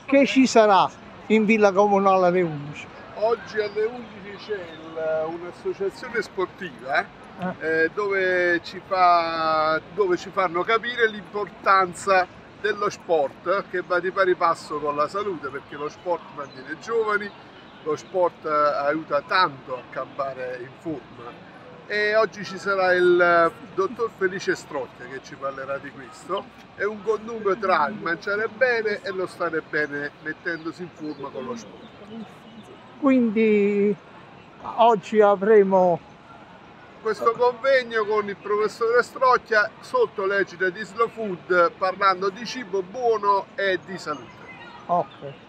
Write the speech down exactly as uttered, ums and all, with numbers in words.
che ci sarà in Villa Comunale alle undici? Oggi alle undici c'è un'associazione sportiva Eh. eh, dove, ci fa, dove ci fanno capire l'importanza dello sport, che va di pari passo con la salute, perché lo sport mantiene giovani, lo sport aiuta tanto a campare in forma. E oggi ci sarà il dottor Felice Strocchia che ci parlerà di questo. È un connubio tra il mangiare bene e lo stare bene mettendosi in forma con lo sport. Quindi oggi avremo questo convegno con il professore Strocchia sotto l'egida di Slow Food, parlando di cibo buono e di salute. okay.